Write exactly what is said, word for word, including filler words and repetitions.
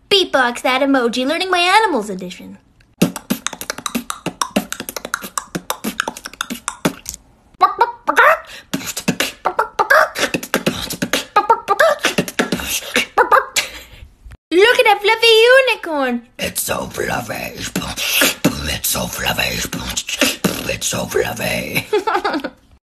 Beatbox that emoji, learning my animals edition. Look at that fluffy unicorn. It's so fluffy. It's so fluffy. It's so fluffy.